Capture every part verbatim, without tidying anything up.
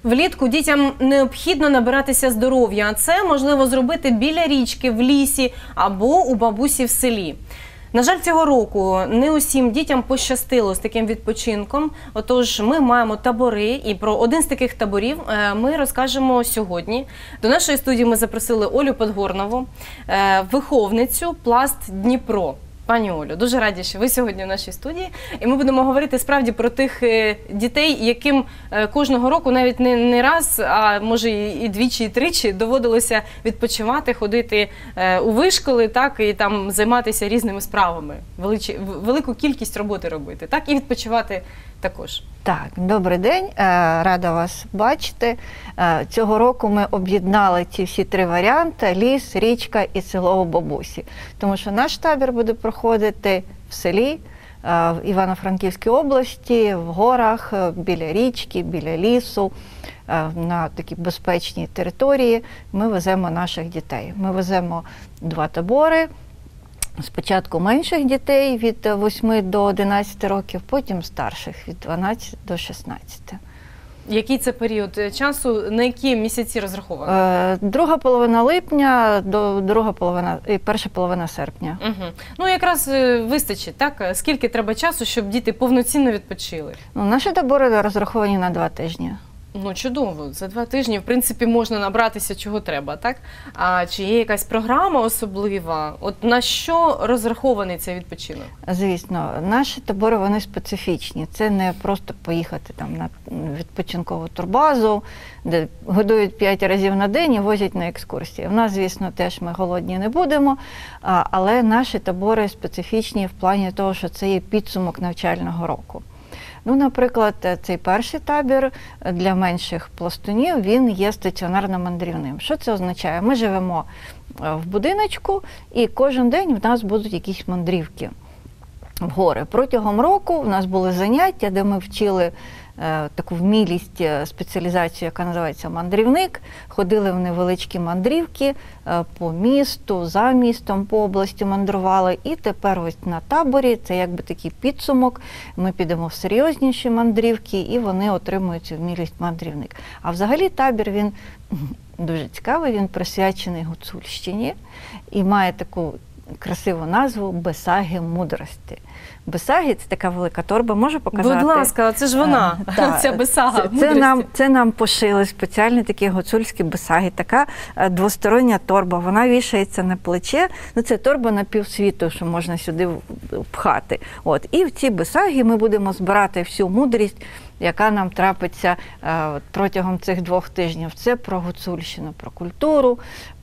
Влітку дітям необхідно набиратися здоров'я, а це можливо зробити біля річки, в лісі або у бабусі в селі. На жаль, цього року не усім дітям пощастило з таким відпочинком, отож ми маємо табори, і про один з таких таборів ми розкажемо сьогодні. До нашої студії ми запросили Олю Подгорнову, виховницю «Пласт Дніпро». Пані Олю, дуже раді, що ви сьогодні в нашій студії. І ми будемо говорити справді про тих дітей, яким кожного року навіть не, не раз, а може і двічі, і тричі доводилося відпочивати, ходити у вишколи, так, і там займатися різними справами, величі, велику кількість роботи робити, так, і відпочивати також. Так, добрий день, рада вас бачити. Цього року ми об'єднали ці всі три варіанти – ліс, річка і село у бабусі. Тому що наш табір буде проходити в селі, в Івано-Франківській області, в горах, біля річки, біля лісу, на такій безпечній території. Ми веземо наших дітей. Ми веземо два табори. Спочатку менших дітей від восьми до одинадцяти років, потім старших від дванадцяти до шістнадцяти. Який це період часу, на які місяці розраховано? Друга половина липня до друга половина, і перша половина серпня. Угу. Ну, якраз вистачить, так? Скільки треба часу, щоб діти повноцінно відпочили? Ну, наші табори розраховані на два тижні. Ну, чудово. За два тижні, в принципі, можна набратися, чого треба, так? А чи є якась програма особлива? От на що розрахований цей відпочинок? Звісно, наші табори, вони специфічні. Це не просто поїхати там на відпочинкову турбазу, де годують п'ять разів на день і возять на екскурсії. В нас, звісно, теж ми голодні не будемо, але наші табори специфічні в плані того, що це є підсумок навчального року. Ну, наприклад, цей перший табір для менших пластунів, він є стаціонарно-мандрівним. Що це означає? Ми живемо в будиночку, і кожен день в нас будуть якісь мандрівки в гори. Протягом року в нас були заняття, де ми вчили е, таку вмілість, спеціалізацію, яка називається мандрівник. Ходили в невеличкі мандрівки е, по місту, за містом, по області мандрували. І тепер ось на таборі, це якби такий підсумок, ми підемо в серйозніші мандрівки, і вони отримують цю вмілість мандрівник. А взагалі табір, він дуже цікавий, він присвячений Гуцульщині і має таку красиву назву «Бесаги мудрості». Бесаги – це така велика торба, можу показати? Будь ласка, це ж вона, а, ця бесага це, мудрості. Це нам, це нам пошили спеціальні такі гуцульські бесаги, така двостороння торба, вона вішається на плече, ну це торба на півсвіту, що можна сюди пхати. От. І в ці бесаги ми будемо збирати всю мудрість, яка нам трапиться е, протягом цих двох тижнів. Це про Гуцульщину, про культуру,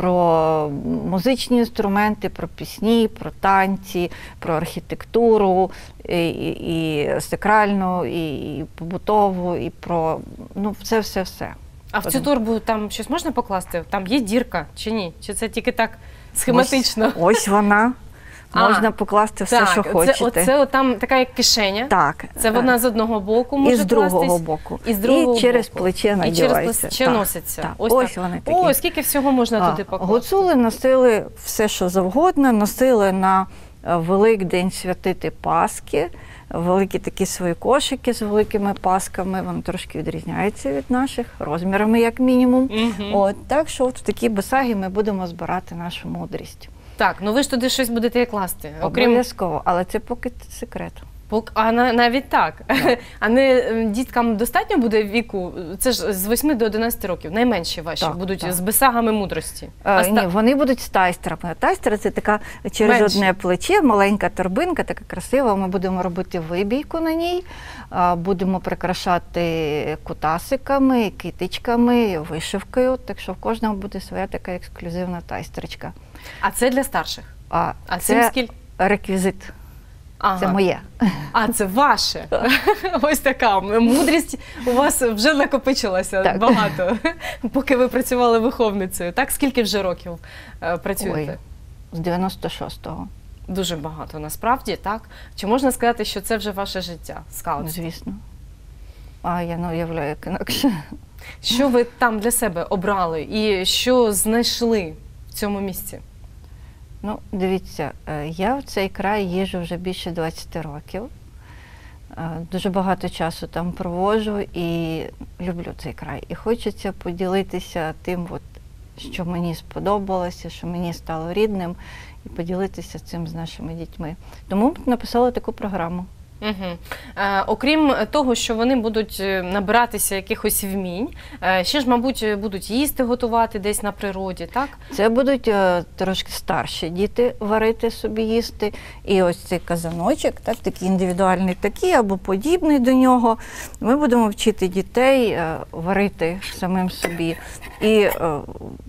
про музичні інструменти, про пісні, про танці, про архітектуру, і, і, і сакральну, і, і побутову, і про, ну, все-все-все. А в цю торбу там щось можна покласти? Там є дірка чи ні? Чи це тільки так схематично? Ось, ось вона. Можна а, покласти все, так, що хочете. Це, оце там така як кишеня. Так. Це вона з одного боку може і з другого кластись, боку. І, з другого і через боку. І плече надівається. через плече так, носиться. Так. Ось, Ось так. вони такі. Ой, скільки всього можна а, туди покласти. Гуцули носили все, що завгодно. Носили на Великдень святити Пасхи. Великі такі свої кошики з великими пасками, вони трошки відрізняються від наших, розмірами як мінімум. Угу. От, так що от в такі бесаги ми будемо збирати нашу мудрість. Так, ну ви ж туди щось будете класти? Окрім... Обов'язково, але це поки секрет. А навіть так? Yeah. А не діткам достатньо буде віку? Це ж з восьми до одинадцяти років, найменші ваші так, будуть так. з бесагами мудрості? А, а ні, ста... вони будуть з тайстерами. Тайстер – це така через Менші. одне плече, маленька торбинка, така красива. Ми будемо робити вибійку на ній, будемо прикрашати кутасиками, китичками, вишивкою. Так що в кожному буде своя така ексклюзивна тайстерочка. А це для старших? А, а це скіль... реквізит. Ага. Це моє. А, це ваше. Ось така мудрість у вас вже накопичилася так. багато, поки ви працювали виховницею. Так, скільки вже років е, працюєте? Ой, з дев'яносто шостого. Дуже багато, насправді, так? Чи можна сказати, що це вже ваше життя, скаутство? Звісно. А я не уявляю, як інакше. Що ви там для себе обрали і що знайшли в цьому місці? Ну, дивіться, я в цей край їжджу вже більше двадцяти років. Дуже багато часу там проводжу і люблю цей край. І хочеться поділитися тим, от, що мені сподобалося, що мені стало рідним, і поділитися цим з нашими дітьми. Тому написала таку програму. Угу. Е, окрім того, що вони будуть набиратися якихось вмінь, е, ще ж, мабуть, будуть їсти, готувати десь на природі, так? Це будуть е, трошки старші діти варити собі їсти. І ось цей казаночок, так, такий індивідуальний такий або подібний до нього. Ми будемо вчити дітей е, варити самим собі. І е,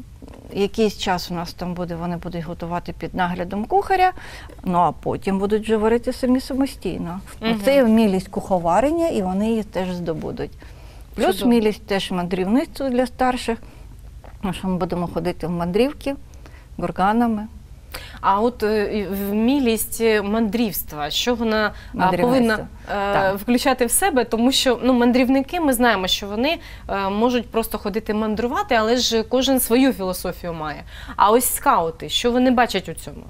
якийсь час у нас там буде, вони будуть готувати під наглядом кухаря, ну а потім будуть вже варити самі самостійно. Угу. Це є вмілість куховарення, і вони її теж здобудуть. Плюс Чудово. вмілість теж мандрівництво для старших, тому що ми будемо ходити в мандрівки, горганами. А от е, вмілість мандрівства, що вона а, повинна е, Так. включати в себе, тому що ну, мандрівники, ми знаємо, що вони е, можуть просто ходити мандрувати, але ж кожен свою філософію має. А ось скаути, що вони бачать у цьому?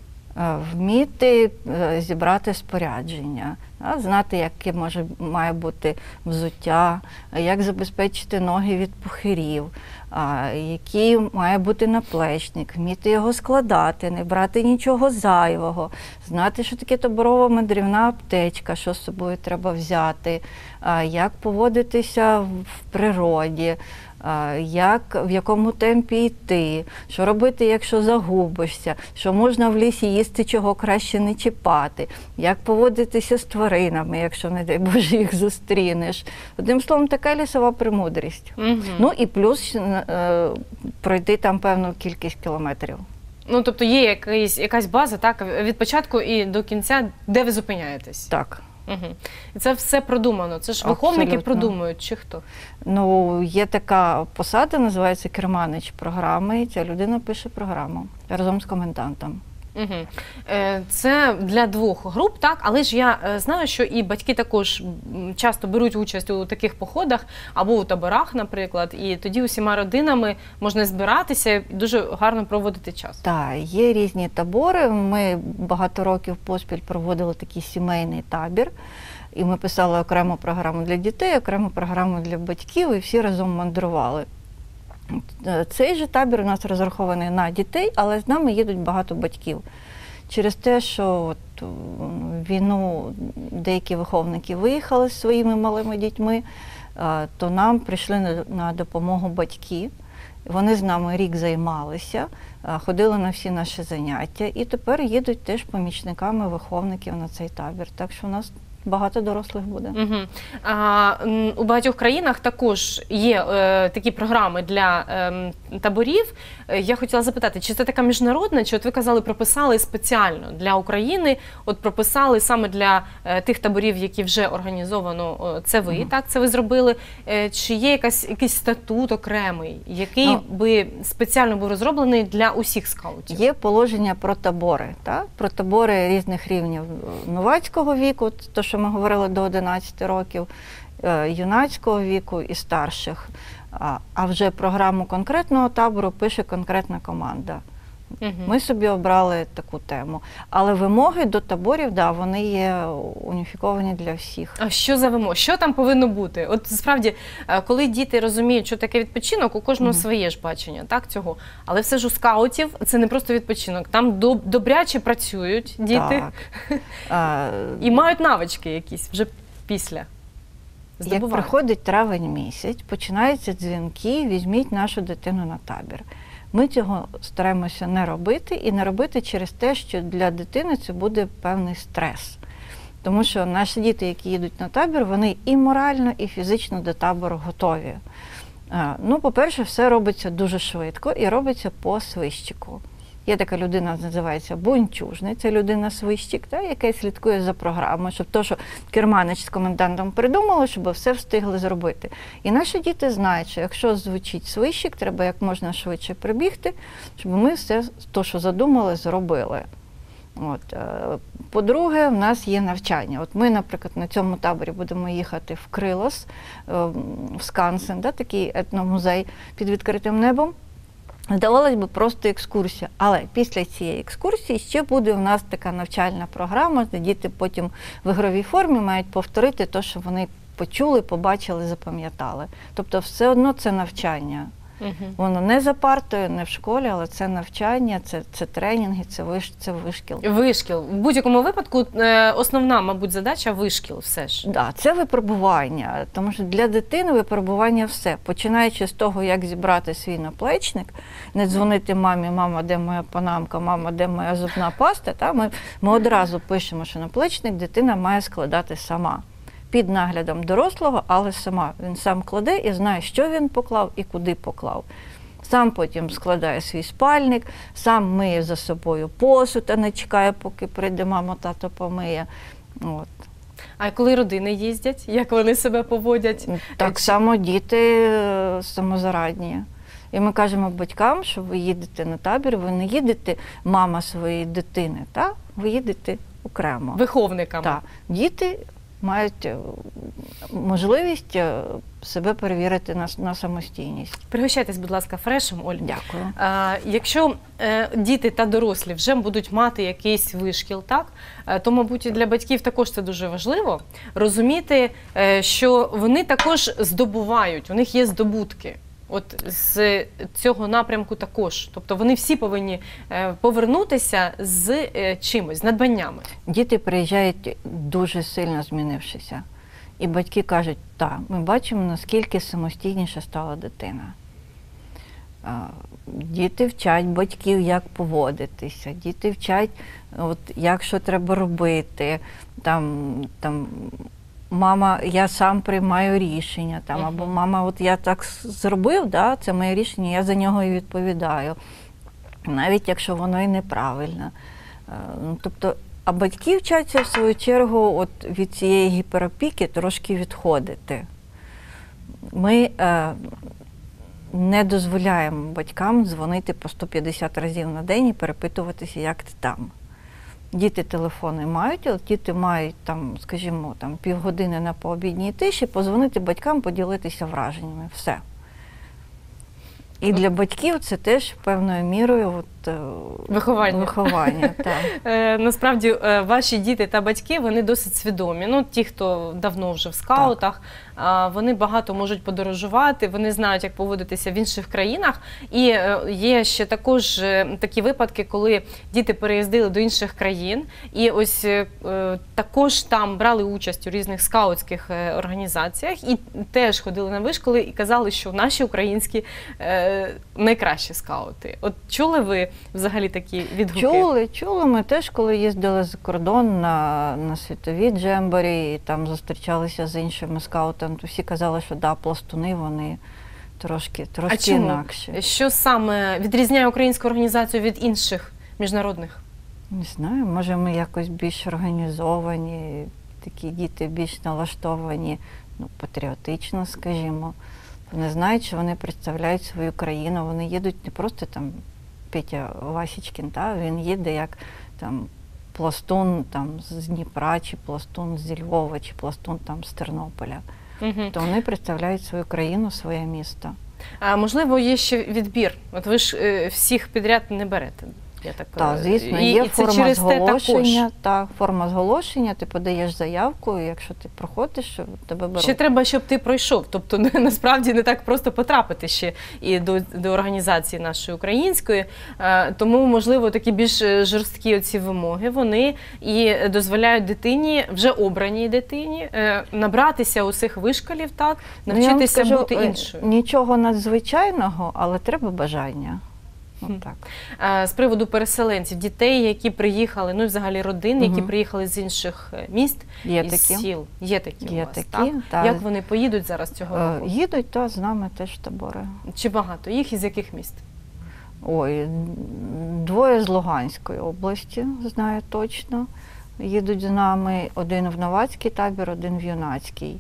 Вміти е, зібрати спорядження, а, знати, яке може, має бути взуття, як забезпечити ноги від пухирів, а, який має бути наплечник, вміти його складати, не брати нічого зайвого, знати, що таке таборова мандрівна аптечка, що з собою треба взяти, а, як поводитися в природі, як, в якому темпі йти, що робити, якщо загубишся, що можна в лісі їсти, чого краще не чіпати, як поводитися з тваринами, якщо, не дай Боже, їх зустрінеш. Одним словом, така лісова премудрість. Угу. Ну і плюс е, пройти там певну кількість кілометрів. Ну, тобто є якась, якась база, так, від початку і до кінця, де ви зупиняєтесь? Так. Угу. І це все продумано. Це ж виховники Абсолютно. продумують, чи хто? Ну, є така посада, називається керманич програми, і ця людина пише програму разом з комендантом. Угу. Це для двох груп, так? Але ж я знаю, що і батьки також часто беруть участь у таких походах або у таборах, наприклад, і тоді усіма родинами можна збиратися і дуже гарно проводити час. Так, є різні табори. Ми багато років поспіль проводили такий сімейний табір, і ми писали окрему програму для дітей, окрему програму для батьків, і всі разом мандрували. Цей же табір у нас розрахований на дітей, але з нами їдуть багато батьків. Через те, що от війну деякі виховники виїхали з своїми малими дітьми, то нам прийшли на допомогу батьки. Вони з нами рік займалися, ходили на всі наші заняття і тепер їдуть теж помічниками виховників на цей табір. Так що у нас багато дорослих буде. Угу. А, у багатьох країнах також є е, такі програми для е, таборів. Я хотіла запитати, чи це така міжнародна, чи от ви казали, прописали спеціально для України, от прописали саме для е, тих таборів, які вже організовано, це ви, угу. так, це ви зробили. Е, чи є якась, якийсь статут окремий, який ну, би спеціально був розроблений для усіх скаутів? Є положення про табори, так? Про табори різних рівнів новацького віку, то, що ми говорили, до одинадцяти років, юнацького віку і старших. А вже програму конкретного табору пише конкретна команда. Угу. Ми собі обрали таку тему. Але вимоги до таборів, да, вони є уніфіковані для всіх. А що за вимоги? Що там повинно бути? От справді, коли діти розуміють, що таке відпочинок, у кожного угу. своє ж бачення, так, цього. Але все ж у скаутів це не просто відпочинок. Там добряче працюють діти і мають навички якісь вже після. Здобувають. Як приходить травень місяць, починаються дзвінки, візьміть нашу дитину на табір. Ми цього стараємося не робити, і не робити через те, що для дитини це буде певний стрес. Тому що наші діти, які їдуть на табір, вони і морально, і фізично до табору готові. Ну, по-перше, все робиться дуже швидко і робиться по свищику. Є така людина, називається бунчужний, це людина-свищик, та, яка слідкує за програмою, щоб то, що керманич з комендантом придумали, щоб все встигли зробити. І наші діти знають, що якщо звучить свищик, треба як можна швидше прибігти, щоб ми все то, що задумали, зробили. От. По-друге, в нас є навчання. От ми, наприклад, на цьому таборі будемо їхати в Крилос, в Скансен, да, такий етномузей під відкритим небом. Здавалось би, просто екскурсія. Але після цієї екскурсії ще буде у нас така навчальна програма, де діти потім в ігровій формі мають повторити те, що вони почули, побачили, запам'ятали. Тобто все одно це навчання. Угу. Воно не за партою, не в школі, але це навчання, це, це тренінги, це, виш, це вишкіл. Вишкіл. В будь-якому випадку е, основна, мабуть, задача – вишкіл все ж. Да, це випробування, тому що для дитини випробування все. Починаючи з того, як зібрати свій наплечник, не дзвонити мамі, мама, де моя панамка, мама, де моя зубна паста, та, ми, ми одразу пишемо, що наплечник дитина має складати сама. Під наглядом дорослого, але сама. Він сам кладе і знає, що він поклав і куди поклав. Сам потім складає свій спальник, сам миє за собою посуд, а не чекає, поки прийде мама, тато помиє. От. А коли родини їздять, як вони себе поводять? Так Чи... само діти е, самозарадні. І ми кажемо батькам, що ви їдете на табір, ви не їдете мама своєї дитини, та? Ви їдете окремо. Виховниками. Так. Діти мають можливість себе перевірити на, на самостійність. Пригощайтесь, будь ласка, фрешем, Оль. Дякую. А, якщо е, діти та дорослі вже будуть мати якийсь вишкіл, так, е, то, мабуть, і для батьків також це дуже важливо розуміти, е, що вони також здобувають, у них є здобутки. От з цього напрямку також. Тобто вони всі повинні повернутися з чимось, з надбаннями. Діти приїжджають дуже сильно змінившися. І батьки кажуть, так, ми бачимо, наскільки самостійніше стала дитина. Діти вчать батьків, як поводитися, діти вчать, от, як що треба робити, там, там, мама, я сам приймаю рішення, там, або мама, от я так зробив, да, це моє рішення, я за нього і відповідаю, навіть якщо воно і неправильно. Тобто, а батьки вчаться, в свою чергу, от від цієї гіперопіки трошки відходити. Ми е, не дозволяємо батькам дзвонити по сто п'ятдесят разів на день і перепитуватися, як ти там. Діти телефони мають, але діти мають, там, скажімо, там, півгодини на пообідній тиші, позвонити батькам, поділитися враженнями. Все. І для батьків це теж певною мірою от, виховання. виховання так. Е, насправді, е, ваші діти та батьки, вони досить свідомі. Ну, ті, хто давно вже в скаутах, е, вони багато можуть подорожувати, вони знають, як поводитися в інших країнах. І е, є ще також е, такі випадки, коли діти переїздили до інших країн, і ось е, також там брали участь у різних скаутських е, організаціях, і теж ходили на вишколи і казали, що наші українські е, найкращі скаути. От чули ви взагалі такі відгуки? Чули, чули. Ми теж, коли їздили за кордон на, на світові джемборі, і там зустрічалися з іншими скаутами, то всі казали, що да, пластуни, вони трошки, трошки а чому? інакші. Що саме відрізняє українську організацію від інших міжнародних? Не знаю, може ми якось більш організовані, такі діти більш налаштовані, ну, патріотично, скажімо. Вони знають, що вони представляють свою країну, вони їдуть не просто там Петя Васічкін, та, він їде як там пластун там, з Дніпра, чи пластун зі Львова, чи пластун там, з Тернополя. Угу. То вони представляють свою країну, своє місто. А можливо, є ще відбір? От ви ж е, всіх підряд не берете. Я так, Так, звісно, і, є і форма зголошення, так, форма зголошення, ти подаєш заявку, і якщо ти проходиш, тебе беруть. Ще треба, щоб ти пройшов, тобто насправді не так просто потрапити ще і до, до організації нашої української, тому, можливо, такі більш жорсткі оці вимоги, вони і дозволяють дитині, вже обраній дитині, набратися усіх вишколів, так, навчитися скажу, бути іншою. Нічого надзвичайного, але треба бажання. Ну, так. З приводу переселенців, дітей, які приїхали, ну і взагалі родин, які угу. приїхали з інших міст, є із такі. сіл. Є такі є у вас, такі, так? Та. Як вони поїдуть зараз цього року? Їдуть, та, з нами теж в табори. Чи багато їх, із яких міст? Ой, двоє з Луганської області, знаю точно. Їдуть з нами, один в Новацький табір, один в Юнацький.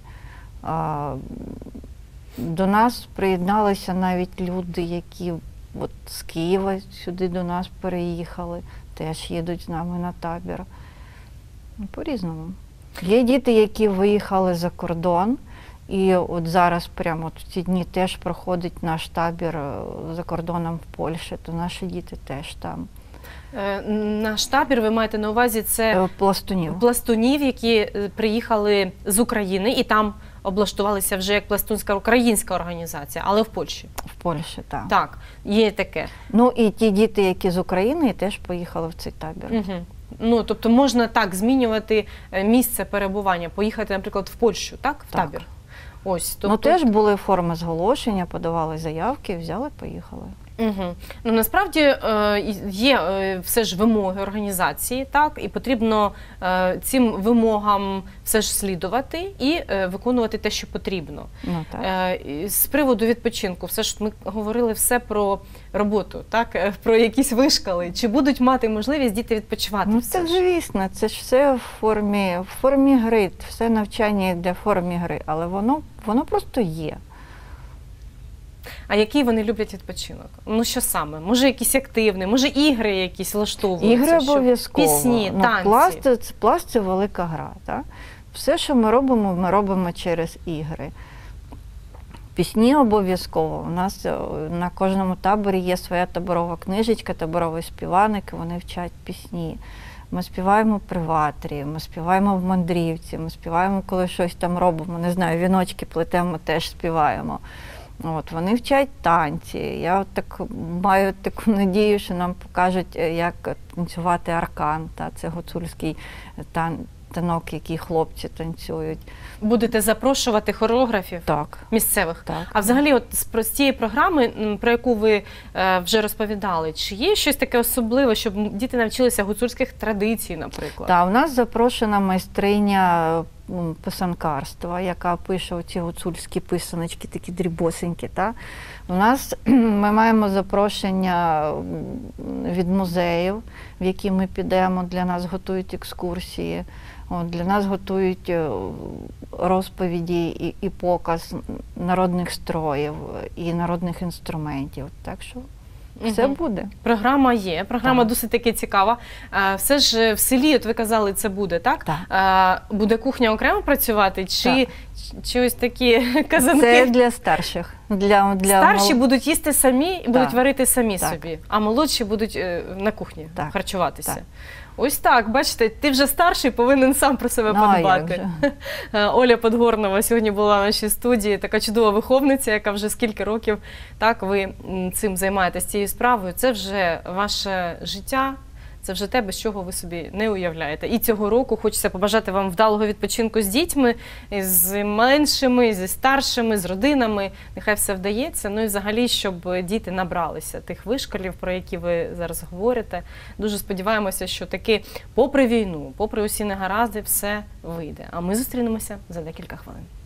До нас приєдналися навіть люди, які от з Києва сюди до нас переїхали, теж їдуть з нами на табір. По-різному. Є діти, які виїхали за кордон І от зараз, прямо от в ці дні теж проходить наш табір е, за кордоном в Польщі, то наші діти теж там. Е, Наш табір, ви маєте на увазі, це Е, Пластунів. пластунів, які е, приїхали з України і там облаштувалися вже як пластунська українська організація, але в Польщі. В Польщі, так. Так, є таке. Ну і ті діти, які з України, теж поїхали в цей табір. Угу. Ну, тобто можна так змінювати е, місце перебування, поїхати, наприклад, в Польщу, так? В Так. табір. Ось, тобто... Ну теж були форми зголошення, подавали заявки, взяли, поїхали. Угу. Ну, насправді е, є е, все ж вимоги організації, так, і потрібно е, цим вимогам все ж слідувати і е, виконувати те, що потрібно. Ну, так. Е, і з приводу відпочинку, все ж ми говорили все про роботу, так, е, про якісь вишкали. Чи будуть мати можливість діти відпочивати? Ну, все це ж? звісно, це ж все в формі, в формі гри, все навчання йде в формі гри, але воно, воно просто є. А який вони люблять відпочинок? Ну, що саме? Може, якийсь активний, може, ігри якісь влаштовуються? Ігри щоб- обов'язково. Пісні, ну, танці. Пласт це, пласт це велика гра. Так? Все, що ми робимо, ми робимо через ігри. Пісні обов'язково. У нас е, на кожному таборі є своя таборова книжечка, таборові співаники, вони вчать пісні. Ми співаємо при ватрі, ми співаємо в мандрівці, ми співаємо, коли щось там робимо, не знаю, віночки плетемо, теж співаємо. От, вони вчать танці. Я от так маю таку надію, що нам покажуть, як танцювати аркан. Та, це гуцульський тан, танок, який хлопці танцюють. Будете запрошувати хореографів Так. місцевих? Так. А взагалі, от з про- з цієї програми, м, про яку ви е, вже розповідали, чи є щось таке особливе, щоб м, діти навчилися гуцульських традицій, наприклад? Та, у нас запрошена майстриня м, писанкарства, яка пише ці гуцульські писаночки, такі дрібосенькі. Та? У нас ми маємо запрошення м, від музеїв, в які ми підемо, для нас готують екскурсії, от, для нас готують е, розповіді і, і показ народних строїв і народних інструментів. Так що все Мгм. буде. Програма є, програма Так. досить таки цікава. Е, Все ж в селі, от ви казали, це буде, так? Так. Е, Буде кухня окремо працювати, чи, Так. чи ось такі казанки? Це для старших. Для, для Старші мол- будуть їсти самі і будуть Так. варити самі Так. собі, а молодші будуть е, на кухні Так. харчуватися. Так. Ось так, бачите, ти вже старший, повинен сам про себе Ну, а подбати. як Е, Оля Подгорнова сьогодні була в нашій студії, така чудова виховниця, яка вже скільки років так ви м, цим займаєтесь, цією справою. Це вже ваше життя. Це вже те, без чого ви собі не уявляєте. І цього року хочеться побажати вам вдалого відпочинку з дітьми, з меншими, зі старшими, з родинами. Нехай все вдається. Ну і взагалі, щоб діти набралися тих вишколів, про які ви зараз говорите. Дуже сподіваємося, що таки, попри війну, попри усі негаразди, все вийде. А ми зустрінемося за декілька хвилин.